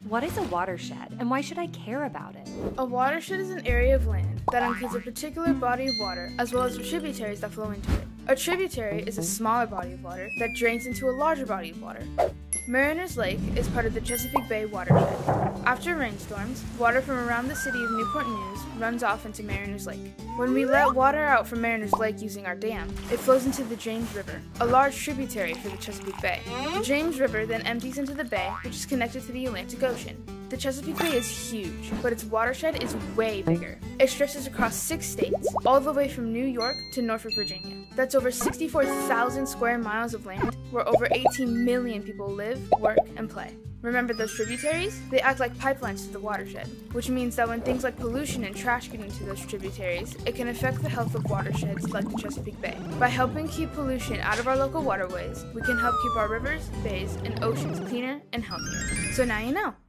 What is a watershed, and why should I care about it? A watershed is an area of land that includes a particular body of water, as well as the tributaries that flow into it. A tributary is a smaller body of water that drains into a larger body of water. Mariners Lake is part of the Chesapeake Bay watershed. After rainstorms, water from around the city of Newport News runs off into Mariners Lake. When we let water out from Mariners Lake using our dam, it flows into the James River, a large tributary for the Chesapeake Bay. The James River then empties into the bay, which is connected to the Atlantic Ocean. The Chesapeake Bay is huge, but its watershed is way bigger. It stretches across 6 states, all the way from New York to Norfolk, Virginia. That's over 64,000 square miles of land where over 18 million people live, work, and play. Remember those tributaries? They act like pipelines to the watershed, which means that when things like pollution and trash get into those tributaries, it can affect the health of watersheds like the Chesapeake Bay. By helping keep pollution out of our local waterways, we can help keep our rivers, bays, and oceans cleaner and healthier. So now you know.